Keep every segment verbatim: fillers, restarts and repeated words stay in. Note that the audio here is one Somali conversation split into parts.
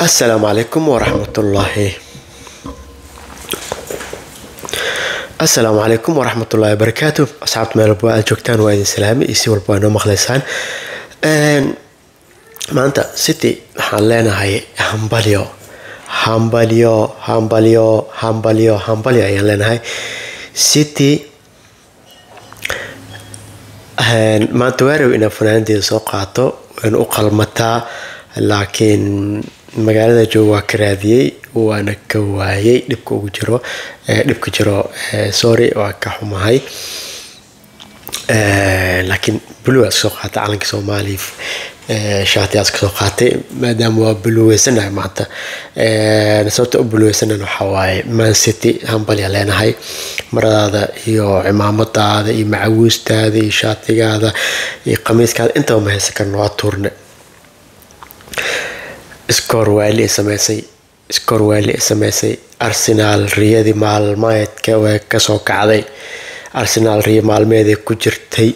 السلام عليكم ورحمة الله السلام عليكم ورحمة الله وبركاته. أصحاب مالبوا جوكتان وادي سلامي يسي والبانو مخلصان ما أنت ستي حلينا هاي همباليو همباليو همباليو همباليو همباليو يلنا هاي ستي ما توارو إن فناندي سوقاتو إن أقل متى لكن magaalada jooga waa karaadiyay waana ka waayay dhibka ugu jiro ee dhibka jiro sorry waa ka xumahay ee laakiin blue soo qaata calanka Soomaaliya ee shaatiyaas ka soo qaatay maadaama waa blue sanahay maanta ee sababta blue sanana waxa waaye Man City hambal ya leenahay maradaada iyo cimaamadaada iyo macawiistaada iyo shaatigaada iyo qamiiskaada inta ma haysan karno waa turne سكور والي سماسي سكور والي سماسي أرسنال رياضي مال مايت كوا كسوق عادي أرسنال رياضي مال ماذا كجرتي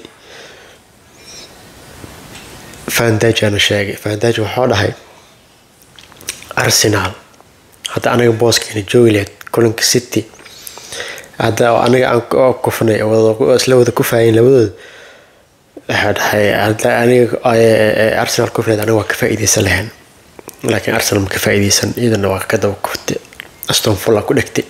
فانتاج أنا شاقي فانتاج وحول هاي أرسنال حتى أنا بوس كين جويلت كلنك سيتي هذا أنا كفني أو أسلو ذا كفاين لود هذا هاي هذا أنا أرسنال كفني أنا وكفايدي سلهن لكن أرسنال مكفايدي سن إذا نواق كذا وكفت أستون فولا كودكتي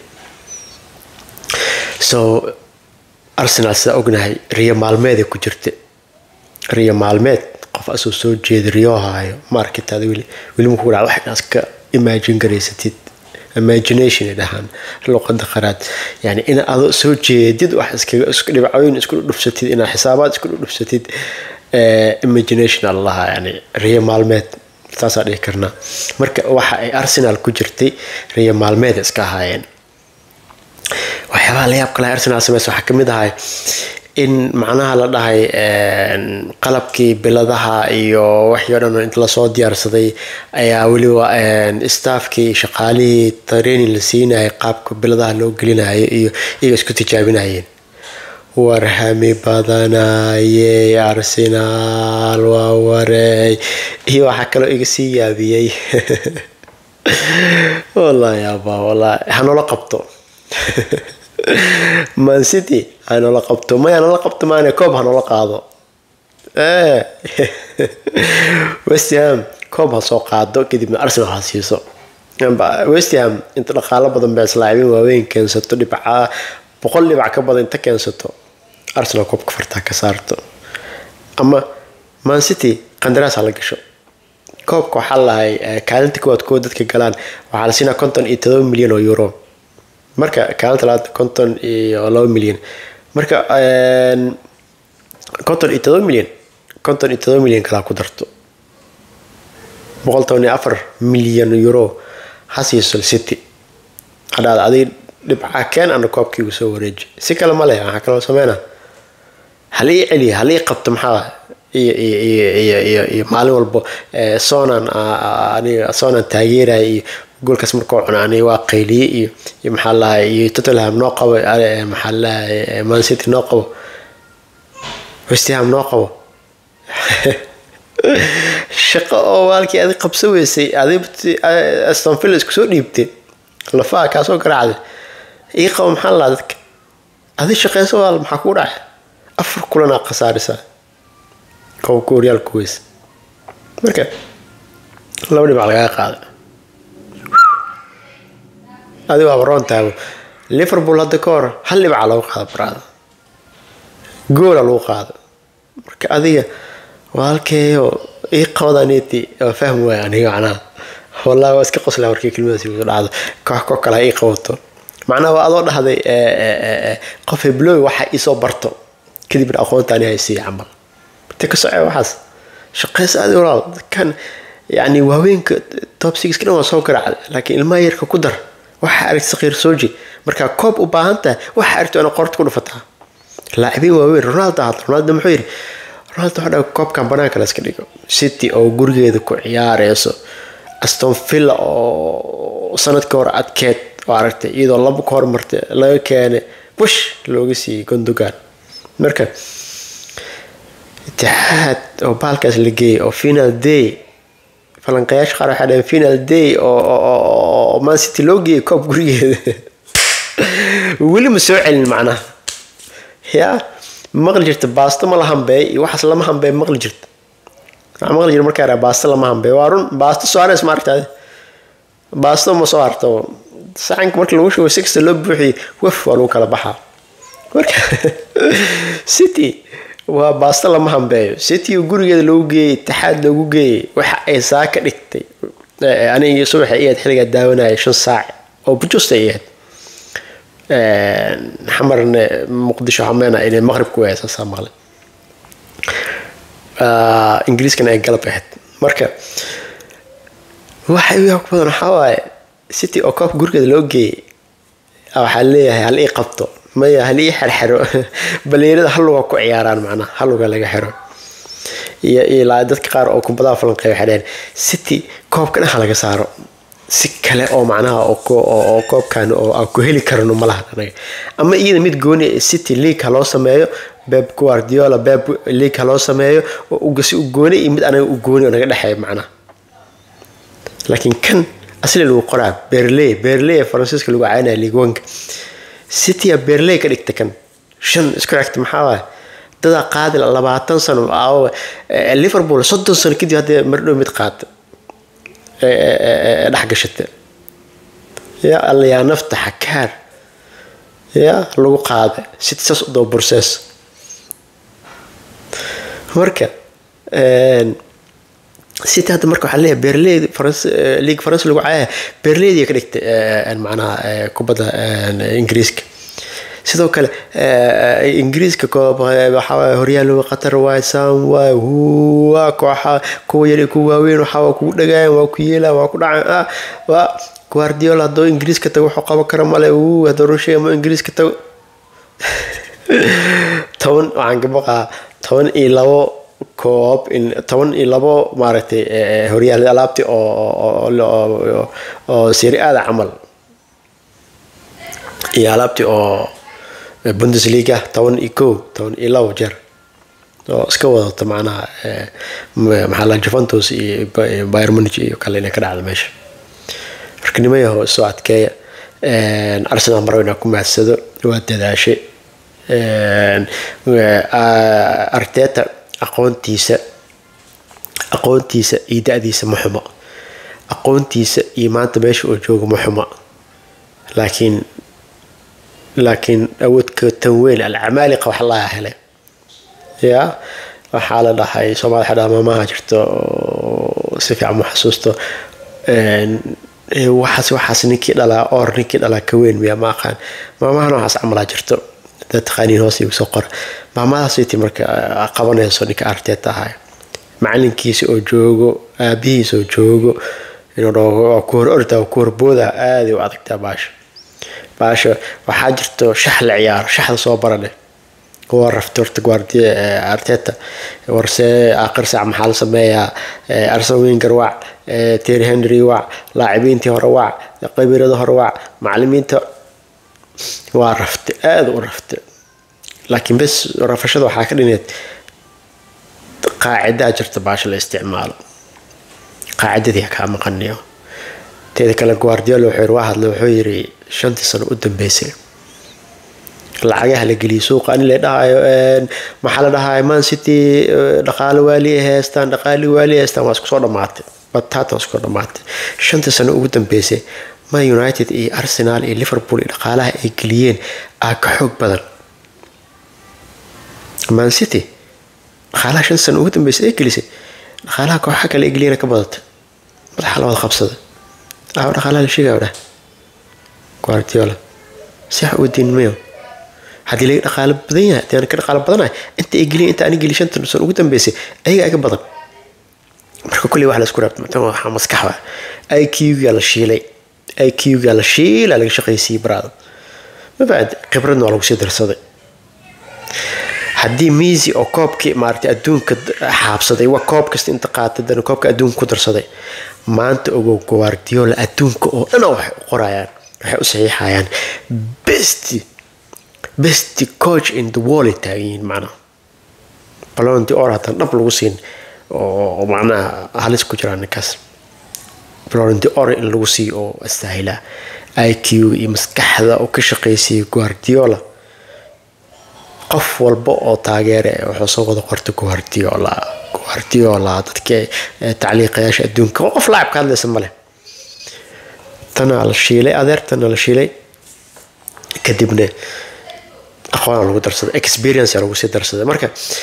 so أرسنال سأقولنا هاي ريا معلومات كجرت ريا معلومات قف أسوس سوجي ريا هاي ماركت هذا ويلي ويلي مقول على واحد ناس ك imagine قريستي imagination دهان لو قد خرات يعني إن هذا سوجي جد واحد سك سكلي بعيون اسكول نفستي إن حسابات اسكول نفستي imagination الله يعني ريا معلومات taas ay karna marka waxa ay Arsenal ku jirtay Real Madrid iska haayeen waxa la yaab kale Arsenal sameeyay waxa kamid ahay in macnaha la dhahay qalabkii biladaha iyo waxyaadan inta la soo diyaarsaday ayaa wali staffkii shaqaalihii training la siinay qaabka biladaha loo gelinayo iyo iyaga isku tijaabinayeen warhami badanaayay Arsenal waa waray iyo waxa kale iga sii yaabiyay wallahi aba wallahi hanola qabto Man City hanola qabto ma hanola qabto maana koob hanola qaado ee West Ham koob ha soo qaado kadib Arsenal ha siiso West Ham inta dhaqaale badan baa islaacibin waaweyn keensato dhibca boqol dhibc ka badan inta keensato Arsenal koob ka farta ka saarto ama Man City qandaraas la gasho koobka waxa la hay kaalinta kood kood dadka galaan waxa la siinaa konton iyo todoba milyan oo euro marka kaalinta labaad konton iyo laba milyan marka konton iyo todoba milyan konton iyo todoba milyan kala ku darto boqol toban iyo afar milyan euro hasiiso City hada adii dhibca keen aan koobkii u soo wareej si kala ma leh waxa kala sameeyna halii celi halii qabto maxaa iyo iyo iyo iyo maalin walba soonan aniga soonan taageeray goolkaas markuu cunaanay waa qayliye iyo iyo maxaa la iyo Tottenham noo qabo maxaa la Man City noo qabo West Ham noo qabo shaqo oo walkii aad qabsaweysay adeebti Aston Villa isku soo dhiibtay lafaa ka soo garaacday ii qabo maxaa la dadka adi shaqeyso wal maxaa ku dhacay afar kulana qasaarisa كو كوريال كويس مركب لو دي على قاعده هذه وابرون تاو ليفربول هذا كور هل اللي على قاعده براد جول لو قاعده مركب هذه والكي اي قودانيتي فهم يعني انا والله واسك قصلا وركي كلمه سي دعده كوخ كوخ كلا اي قوتو معناها وادو دحدي قف بلو waxa isoo barto kadib aqoontaani ay si amal تكسر وحاس شقيس أدورال كان يعني وهوين توب سيكس كنا وصوكر على لكن الما يركو قدر وحارك صغير سوجي مركا كوب وباهنته وحارته أنا قررت كله فتحة لاعبين وهوين رونالدو هذا رونالدو محيري رونالدو هذا كوب كان بناك لاسكنيكو سيتي أو جورجي ذكو عيار يسو أستون فيلا أو سنة كور أتكيت وعرفت إذا الله بكور مرت لا كان وش لوجسي كندوكان مركا اتحاد أو بالكاس لقي أو فينال دي falanqeeyaasha qaar waxay dhaheen final day oo Man City loo geeyay koob gurigeeda weli ma soo celin macnaha yaa maqli jirta baasto ma la hambeey iyo waxaas lama hambeey maqli jirta waxaa maqli jira markaa baasto lama hambeey waa run baasto Suarez ma aragtay baasto ma soo harto saxanka marka lagu shubo sixta loo buuxiyo waf waa lagu kala baxaa marka City waa baasto lama hambeeyo City gurigeeda loogu geeyay Itixaad loogu geeyay waxa ay saa ka dhigtay aniga subax ay xiliga daawanayay shan saac oo bujusta ay حمرنا مقدشو حمينا إلى المغرب كويس أصلا مغلب آه إنجليز كان يقلب واحد مركب واحد يحكم حواي سيتي أو كاب جورك دلوقتي أو حليه هل إيه قبطه ما هل إيه حرحرو بل يريد حلو كو عياران معنا حلو قال لك حرو يا لا دتك قار أو كم بدأ فلان حدين سيتي كاب كنا حلقة صاروا si kale oo macnaha oo koobkan oo ku heli karno malaha anaga ama iyada mid gooni City League loo sameeyo Pep Guardiola Pep League loo sameeyo oo u gasi u gooni mid anaga u gooni naga dhaxay macnaha laakiin kan asli loo qoraa Berley Berley Francisco lagu caanay Ligue one City ya Berley ka dhigta kan shan isku xigta maxaa waay dada qaadil labaatan sano oo Liverpool soddon sano kadib hadda mardhow mid qaad dhexgashata yaa alla yaa nafta xakaar yaa lagu qaada sidaas oo process marka een sita hadda marka waxa leeyahay Berley France League France lagu caaya Berley ka dhigtay een macnaha kubadda Ingiriiska sidoo kale Ingiriiska koob waxa horyaal Qatar waa saan waa huwa kooxa kuwa yar kuwa weyn waxa ku dhagaan waa ku yeela waa ku dhacaan waa Guardiola do Ingiriiska tago waxa qaba kara male uu hada rushay ma Ingiriiska tago toban waxaan ka baqaa toban iyo labo koob in toban iyo labo maaragtay horyaal alaabti oo oo Serie A camal iyo alaabti oo Bundesliga toban iyo kow toban iyo labo jeer oo iska wada macnaha maxaa la Juventus iyo Bayern Munich iyo kale inay ka dhacdo meesha marka nimayaha soo adkeeya een Arsenal marwayna ku maadsado waa dadaashay een Arteta aqoontiisa aqoontiisa iyo da'diisa ma xumo aqoontiisa iyo maanta meesha uu joogo ma xumo laakiin لكن أود كتنوين العمالقة وحلا هلا يا وحالة ده هاي سمع حدا ما ما هجرته سفي عم حسوسته وحس وحس نكيد على أور نكيد على كوين بيا ما كان ما ما أنا حس عمل هجرته ده تخانين هوسي وسقر ما ما سيتي مرك قبنا يسونيك أرتيتا هاي معلن كيس أو جوجو أبيس أو جوجو إنه رو كور أرتا وكور بودا هذه وعدك تباش باشا وحاجرته شحل عيار شحل صوبرني هو رفتورت جواردي أرتيتا ورسي آخر ساعة محل سميها أرسل وينجر وع تيري هنري وع لاعبين تهر وع قبيرة ظهر وع معلمين ت ورفت هذا ورفت لكن بس رفشة وحاكرينت قاعدة أجرت باش الاستعمال قاعدة ذي كام قنية تذكر الجوارديولا وحير واحد لو حيري شنتي سنة قدام بيسي العجاه لجلي سوق أنا اللي ده محل ده مان سيتي دخل والي هستان دخل والي هستان ماسك صورة مات بتاعته صورة مات شنتي سنة قدام بيسي ما يونايتد إيه أرسنال إيه ليفربول دخلها إيه جليين أكحوك بدل مان سيتي دخلها شنتي سنة قدام بيسي إيه جليسي دخلها كحك اللي جلينا كبدت بالحالة والخبصة أو دخلها لشيء أو ده Guardiola صح ودين ميو هذه اللي دخل بدنيا تاني كده دخل بدنيا أنت إجلي أنت أنا إجلي شنت نصور قدام بيسي أي أي بدن مركو كل واحد أذكره مثلا حمص كحوة أي كيو يلا شيلي أي كيو يلا شيل على شقي سي براد ما بعد خبرنا على وسيد رصدي هدي ميزي أو كوب كي مارتي أدون كد حابصدي وكوب كست أنت قاعد تدنا كوب كأدون كدر صدي ما أنت أو Guardiola أدون كأو أنا واحد قرايان waxay u saxiixayaan best best coach in the world taayin macna balonti oo raatan dhab lagu siin oo macna halis ku jiraan kaas Ballon d'Or in lagu sii oo astaahila I Q iyo maskaxda oo ka shaqeysay Guardiola qof walba oo taageere wuxuu soo wada qortay Guardiola Guardiola dadka tacliiqayaasha adduunka qof laacib ka hadlaysa male tana la shiilay adeertana la shiilay kadibna aqoon lagu darsaday experience lagu sii darsaday marka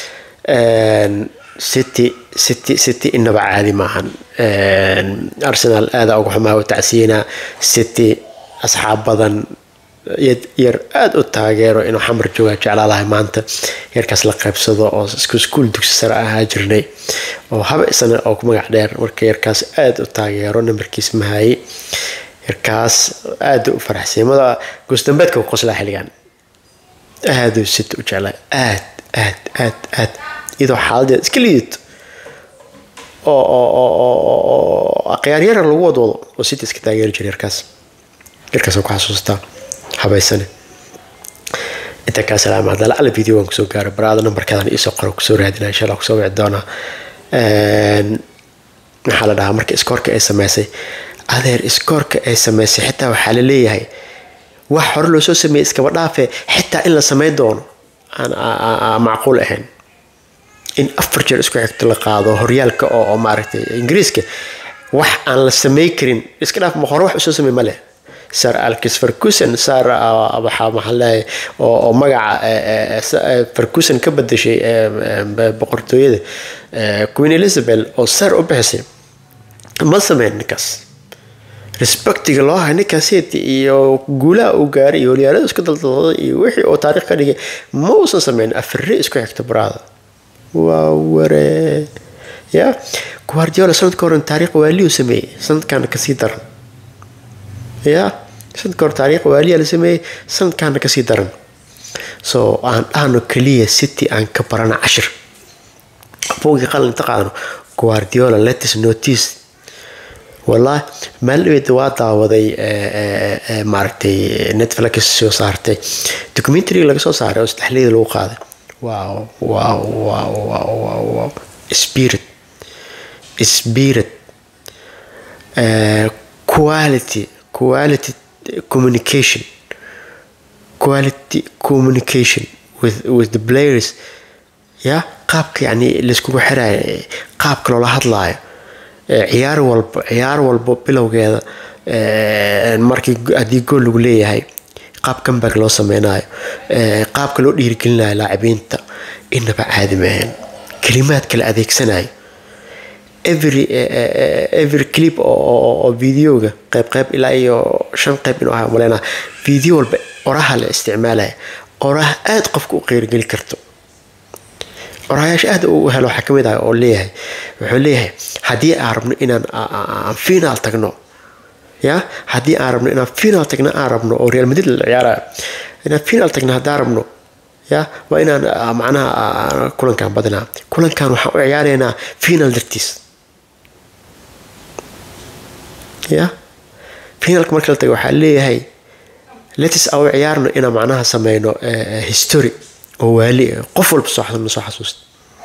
City City City inaba caadi maahan Arsenal aad ugu xumaa tacsiina City asxaab badan yar aad u taageero inuu xamar jooga jeclaalahay maanta yarkaas la qaybsado oo isku school dugsi sare ah jirnay oo haba isna oo ku magac dheer marka yarkaas aad u taageero numberkiis mahay yarkaas aad u faraxsiimada gustambeedka qosla xiligan aad u sit u jeclaa aad aad aad aad idoo xaalad iska liidto oo oo oo aqyaar yar lagu wado oo City iska taageer jiray yarkaas yarkaas ku xasuustaa habaysane inta ka salaam hadal ala video aan kusoo gaaro baraada numberkadan isoo qoro kusoo raadina insha Allah kusoo wici doona een waxa la dhahaa marka iskoorka ay sameysay adeer iskoorka ay sameysay xitaa waxa la leeyahay wax hor loo soo sameeyay iska dhaafe xitaa in la sameey doono aan macquul ahayn in afar jeer isku xigta la qaado horyaalka oo maaragtay Ingiriiska wax aan la sameey karin iska dhaaf ma hor wax soo sameey male Sir Alex Ferguson Sir waxa maxalay oo magaca Ferguson ka badashay boqortooyada Queen Elizabeth oo Sir u bixisay ma sameyn kaas respectiga loo hayo ninkaasiti iyo guulaha uu gaaray iyo horyaalada isku daldalay iyo wixii oo taariikh ka dhigay ma uusan sameyn afar isku xigta baraada waa ware ya Guardiola sanadka hore taariikh waaliyo sameeyay sanadkan ka sii daran ya sanadka hore taariikh waaliyo la sameeyay sanadkan ka sii daran so aan aanu kaliya City aan ka barana cashir boogi qalin taqaano Guardiola let us notice والله ما لقيت واطا وذي مارتي نتفليكس شو صارتي دوكيومنتري اللي شو صار استحليل الوقت واو واو واو واو واو واو spirit spirit quality quality communication quality communication with with the players يا قابك يعني اللي سكوا حراي قابك لو لاحظ لاي ciyaar walba ciyaar walba bilowgeeda ee markii hadii gool lagu leeyahay qaab comeback loo sameeyay ee qaabka loo dhiirigelinayo laacibiinta inaba caadi maahan kalimaad kala adeegsanay every every clip oo videoga qayb qayb ilaa iyo shan qayb inuu ahaa malena video walba oraha la isticmaalay oraha aad qofku u qeyr gali karto orayash aad u helo xakamida oo leeyahay wuxuu leeyahay hadii aan rabno inaan final tagno ya hadii aan rabno inaan final tagno aan rabno oo Real Madrid la ciyaarayo inaan final tagno hadaan rabno ya waa inaan macnaha kulankan badana kulankan waxa uu ciyaareena final dartiis ya finalka marka la tago waxa leeyahay let's aw ciyaarno inaan macnaha sameeyno history oo wali qof walba soo xasuusto soo xasuusto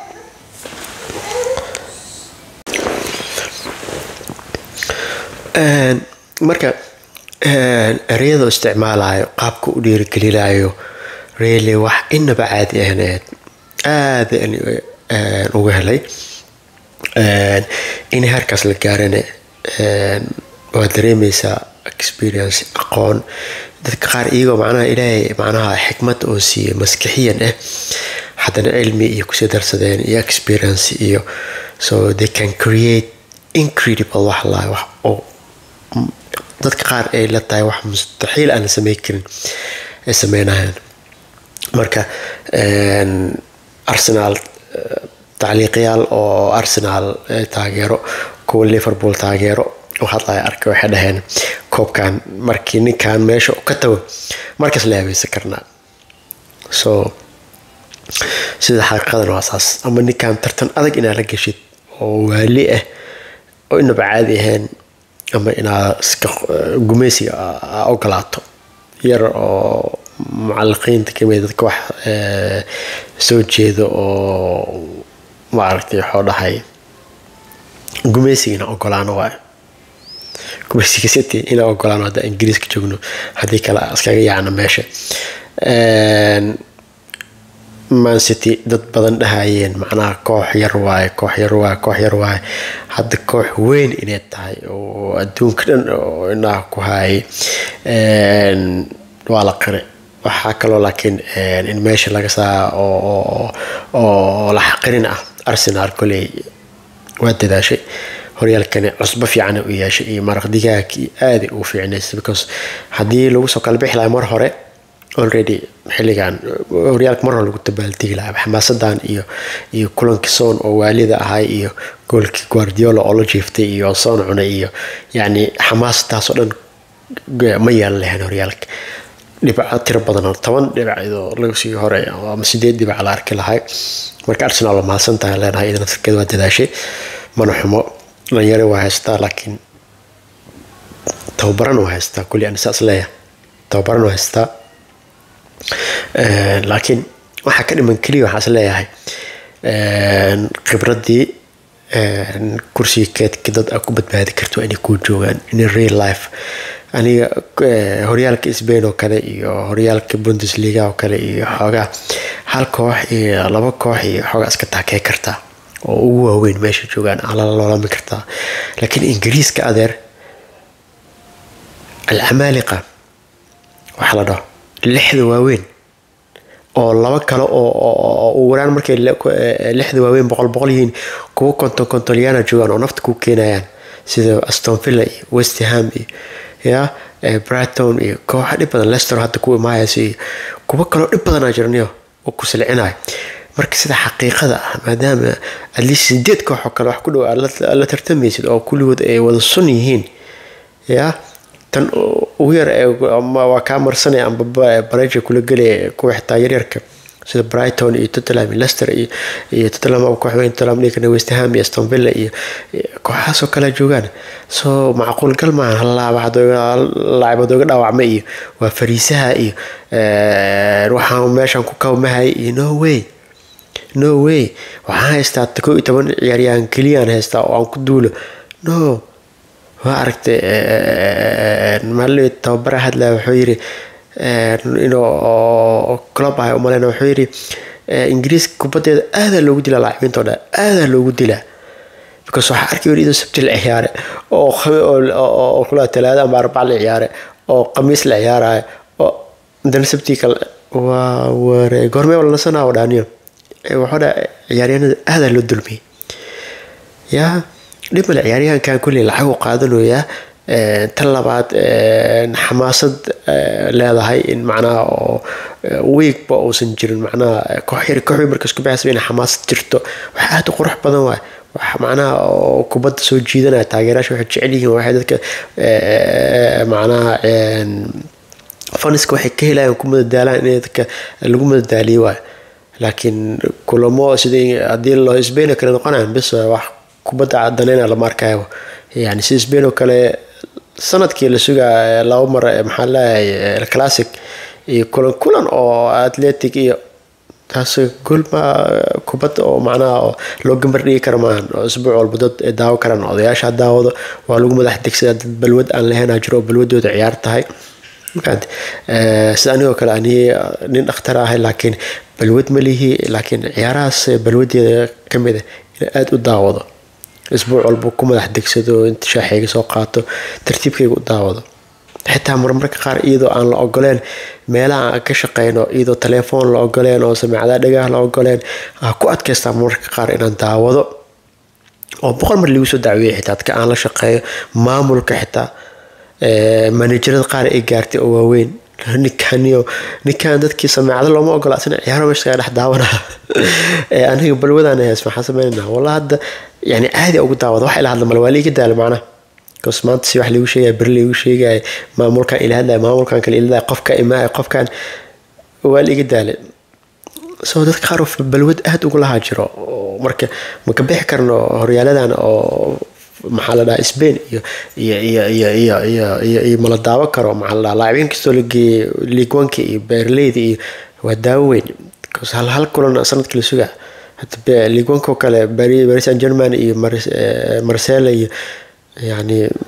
een marka een ereyada isticmaalayo qaabka u dhiirigelinayo really wax inaba caadi ahneed aad aan ugu helay een in harkaas la gaarane een waa dareemaysa experience aqoon dadka qaar iyaga macnaha ilaahay macnaha xikmad oo siiyay maskaxiyan ah hadana cilmi iyo ku darsadeen iyo experience iyo so they can create incredible wax la wax oo dadka qaar ay la tahay wax mustaxiil aan sameey karin ay sameeyaan marka een Arsenal tacliiqyaal oo Arsenal taageero kuwa Liverpool taageero waxa ay arkay waxa dhahayn koobkan markii ninkan meesha ka tago markaas la yaabay sakarna so sida xaqadan wasaas ama ninkan tartan adag ina la gashid oo wali ah oo inaba caadi ahayn ama ina iska gumeysi ogolaato yar oo macalliqiinta kamid dadka wax soo jeedo oo maaragtay xoo dhahay gumeysiina ogolaano waa Mexico City ina ogolaan hada Ingiriiska joogno hadii kala askaga yaacna meesha een Man City dad badan dhahayeen macnaha koox yar waay koox yar waay koox yar waay hadda koox weyn inay tahay oo adduunka dhan oo inaa ku hay een waa la qire waxa kale laakiin in meesha laga saa oo oo la xaqrin ah Arsenal kulay waa dadaashay horyaalkan cusba fiican u yeeshay iyo maraq digaag aad u fiicnaysa because hadii lagu soo kala bixi lahaa mar hore already xiligan horyaalka mar hore lagu tabaaltigi lahaa xamaasadan iyo iyo kulanka Son oo waalida ahay iyo goolkii Guardiola oo la jiiftay iyo Son cunay iyo yani xamaasadaas oo dhan ma yeelan lahayn horyaalka dhibco tiro badan toban dhibco lagu sii hore ama sideed dhibco la arki lahay marka Arsenal ma santahay leenahay idin dadkeed waa dadaashay mana xumo la yare waa haystaa laakiin tababaran waa haystaa kulli aan saas leeyahay tababaran waa haystaa ee laakiin waxa ka dhiman kaliya waxa leeyahay ee khibradii ee kursiga dad ku badbaadi karto inay ku joogan in real life aniga horyaalka Spain oo kale iyo horyaalka Bundesliga oo kale iyo xogaa hal koox iyo laba koox iyo xogaa iska taakay kartaa oo ugu waaweyn meesha joogan ala loolami kartaa laakiin Ingiriiska adeer al-Amaliqa waxa la dhaho lixda waaweyn oo laba kale oo oo waraan markay lixda waaweyn boqol boqol yihiin kuwa konton kontolyana joogan oo nafta ku keenayaan sida Aston Villa iyo West Ham iyo ya Brighton iyo koox dhib badan Leicester hadda ku imaayay kuwa kale dhib badan jirniyo oo ku salcinay marka sida xaqiiqada ah maadaama at least sideed koox kale wax ku dhow la tartamaysid oo kulligood ay wada sun yihiin ya tan ugu yar ama waa ka marsanay amba baraja kula galay koox taageerka sida Brighton iyo Tottenham Leicester iyo Tottenham oo koox weyn Tottenham iyo West Ham iyo Aston Villa iyo kooxaas oo kala joogan soo macquul gal ma hal laacib laacib oo dhaawacmay iyo waa fariisaha iyo ee waxa meeshan ku kawmahay iyo no way no way waxa haystaa koob iyo toban ciyaaryahan kaliya haystaa oo aan ku duulo no waa aragtay maali tababar hadla wuxuu yiri inuu club ay u maleena wuxuu yiri Ingiriis kubadeeda aad loogu dilaa laacibiintooda aad loogu dilaa because waxa arkay wariido sabti la ciyaare oo oo kula talaada ama arbac la ciyaare oo khamiis la ciyaaraay oo dan sabti kale waa war goormee wala sanaa wadaaniyo waxa ciyaaryahanada aad loo dulmiyay ya dhibal ciyaaryahanka kulli lacag u qaadanaya ee talabaad xamaasad leedahay in macnaa oo week ba oo san jirin macnaa koox yar koox markaas ku baxsay in xamaasad jirto waxa aad u qurux badan waay waxa macnaa oo kubadda soo jiidanaya taageerayaasha waxa jecel yihiin waxa dadka macnaa faniska waxay ka helayaan ku madadaalaan in dadka lagu madadaaliyo waay laakiin kulamo sidii hadii loo Spain kale noqonayaan bis wax kubadda cadanayna la markayo yani si Spain oo kale sanadkii la sugaa laba mar maxaa la El Clasic iyo kulan kulan oo Athletic iyo taas gool ma kubadda oo macnaa loo gambar dhigi karo maan oo isbuuc walba dad daawo karaan odayaasha daawada waa lagu madax degsadaa dad balwad aan lahayn ajiro balwadooda ciyaar tahay markaad ee sidoo kale ani nin dhakhtar ah laakiin balwad ma lihi laakiin ciyaarahaas balwadeeda kamid ah aad u daawado isbuuc walba ku madax degsado inta shaaxiga soo qaato tartiibkayga u daawado xitaa marmarka qaar iyadoo aan la ogoleen meelaha ka shaqeyno iyadoo telefoon la ogoleen oo samacada dhagaha la ogoleen ku adkaystaa marmarka qaar inaan daawado oo boqol mar lagu soo dacweeyay xitaa dadka aan la shaqeeyo maamulka xitaa ee managerada qaar ay gaartay oo waaweyn ninkaniyo ninkan dadkii samacada looma ogola asna ciyaaro meesha dhex daawanaa ee aniga balwadana hees maxaa sameynaa wallahi hadda يعني عادي أو قد عوض واحد هذا ملوالي كده اللي معنا كسمانت سي واحد ليوشي برلي وشي ما مول كان إلى هذا ما مول كان كل إلى قف كإماء قف كان والي كده اللي سو ده خارو في بالود أهد وكل هاجرة ومركب مكبيح كرنا هريالة أنا أو محل ده إسبان يا يا يا يا يا يا يا مال الدعوة كرو محل لاعبين كستولي ليكوانكي برلي دي وداوين كوس هل هل كلنا سنة كل سوق حتى ليكوانكو كله بري بري سان جيرمان إيه مرس مرسيل يعني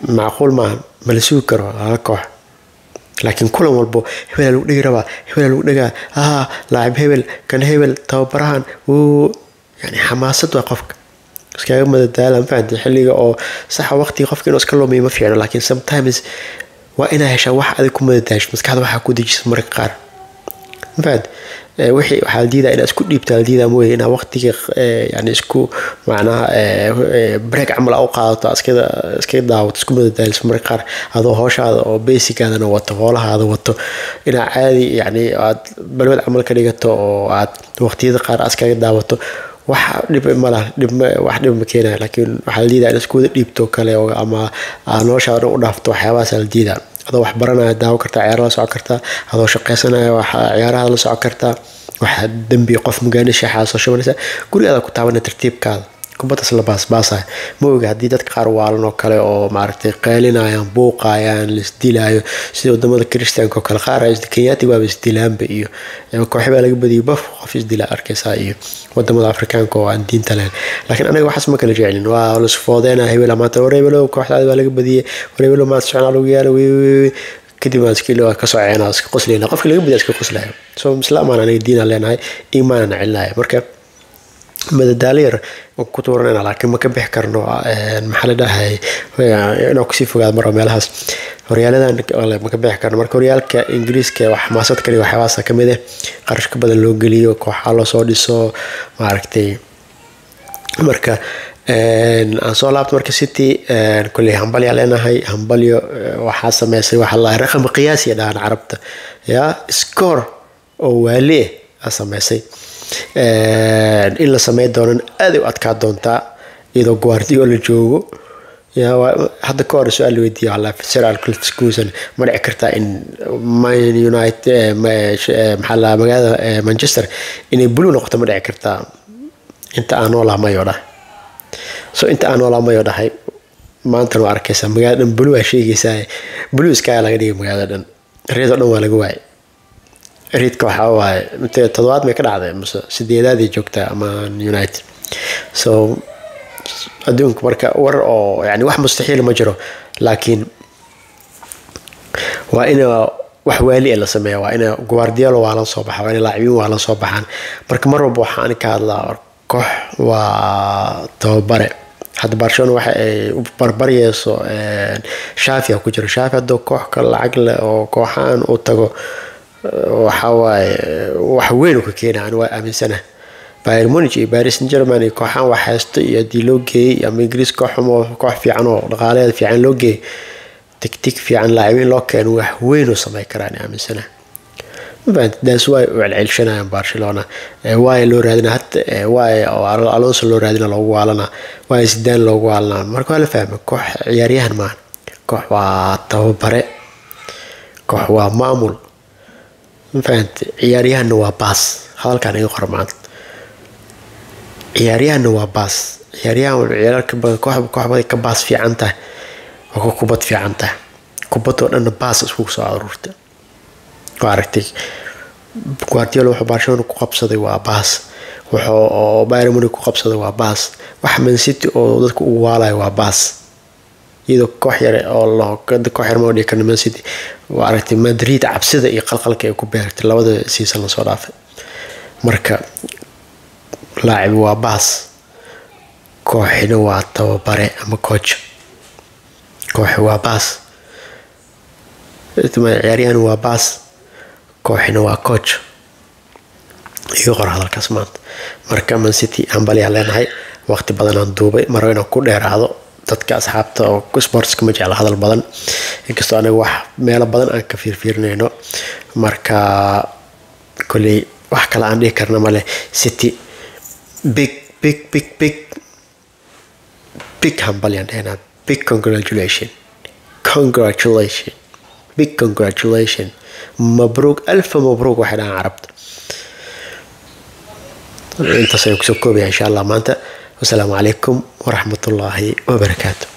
معقول ما ملسوق كرو هذا كوح لكن كل والبو هبل لو دغ ربا هبل لو دغ اه لاعب هبل كان هبل توبرهان و يعني حماسه وقفك iskaga madadaalan fahanti xilliga oo sax waqti qofka inuu iska lumiyo ma fiicno laakiin sometimes waa inaa heshaa wax aad ku madadaasho maskaxda waxa ku dejiso marka qaar fahad wixii waxa diidaa inaad isku dhiibtaa diidaa mooy inaa waqtiga yani isku macnaha break amal oo qaadato iskada iska daawad isku madadaaliso marka qaar adoo hawshaada oo basic aadana wato hawlahaada wato inaa caadi yani aad balwad amal ka dhigato oo aad waqtiyada qaar iskaga daawato waxa dib ma la dib wax dib ma keenay laakiin waxa liidaa in isku dhiibto kale oo ama noloshaada u dhaafto waxyaabahaas la diidaa adoo wax baranaya daawo karta ciyaaraha la socon karta adoo shaqaysanaya waxa ciyaaraha la socon karta waxa dambi qof magaani shaxaa soo shabanaysa guriga ku taaban tartiibkaada kubadda la baas baasay mooga hadii dadka qaar waalan oo kale oo maaragtay qeylinayaan buuqayaan lisdilaayo sida wadamada Kristiyaanka oo kale qaar ay Kenyaati waa isdilaanba iyo kooxba laga badiyay baf qof isdila arkaysa iyo wadamada Afrikaanka oo aan diinta lahayn laakiin anaga waxas ma kala jecelin waa la sfoodeenaa hebel ama tawareebelo kooxda waa laga badiyay wareebelo ma socon lagu yaalo kadib aan iskilo ka socoyna iska qosleyna qofka laga badiyo iska qoslayo soo islaamana anaga diin leenahay iimaanna cilnahay marka madadaaliyar ku tuuranayna laakiin ma ka bix karno maxal dhahay inuu ku sii fogaado mar meelahaas horyaaladan ma ka bix karno marka horyaalka Ingiriiska wax maasad kali waxaas ka mid ah qarashka badan loo geliyo kooxo loo soo dhiso maaragtay marka aan soo laabto marka City kulli hambal yaa leenahay hambalyo waxa sameysay waxa la raqam qiyaasi dhaan carabta ya score oo wali sameysay in la sameeyo doonan aad u adkaa doonta iyadoo Guardiola joogo ya hadda ka hor su'aal weydiiyay alla Sir Alex Ferguson ma dhici kartaa in Man United maxalla magaalada Manchester inay blue noqoto ma dhici kartaa inta aan wala ma yoda so inta aan wala ma yodahay maanta waa arkaysa magaalada blue ay sheegaysaa blue sky laga dhigay magaaladan reedo dhan waa laga waayay reedka waxa waay inta toddobaad ma ka dhacday mise sideedaadii joogta Man United so adduunka marka war oo yani wax mustaxiil ma jiro laakiin waa in wax wali la sameeyo waa in Guardiola waa la soo baxay waa in laacibiin waa la soo baxaan marka mar walba waxaan ka hadlaa koox waa tababare hadda Barcelona waxa ay u barbariyayso Xavi ku jiro Xavi hadda koox ka lacag leh oo kooxan u tago waxa waay wax weyn ku keenaan waa aaminsana Bayern Munich iyo Paris Saint-Germain kooxan wax haysto iyo diloogay ama Ingiriis kooxmo koox fiican oo dhaqaaleed fiican loo geey tiktik fiican laacibiin loo keen wax weyn oo sameey karaan aaminsana bad daas way u celcelishanayaan Barcelona way loo raadina hatta way Alonso loo raadina loogu waalana way sidaan loogu waalana marka la fahmo koox ciyaaryahan ma koox waa tababare koox waa maamul فهمت عياريان واباس halkan ay qormaan ciyaaryahan waa baas ciyaaryahan ciyaarka koox koox ka baas fiican tahay oo kubad fiican tahay kubad oo dhan baas isku soo aruurta waaragtay Guardiola wuxuu Barcelona ku qabsaday waa baas wuxuu Bayern Munich ku qabsaday waa baas wax Man City oo dadku u waalay waa baas iyadoo koox yar oo loo koox yar ma dhigay Man City waaragtay Madrid cabsida iyo qalqalka ay ku beertay labada season la soo dhaafay marka لاعب وباس كوحنا واتوبري أما كوتش كوح وباس ثم عياريان وباس كوحنا وكوتش يغر هذا الكسمات مركا من سيتي أمبالي علينا هاي وقت بدنا ندوبي مرينا كل هذا تذكر أصحابته أو كسبورتس كم جعل هذا البدن إنكستو أنا واحد ميل بدن أنا كفير فيرنينو مركا كلي واحد كلا عندي كرنا ماله سيتي big big big big big humble and big congratulation congratulation big congratulation مبروك ألف مبروك واحد أنا عربت انت سيكسبكم إن شاء الله ما أنت والسلام عليكم ورحمة الله وبركاته.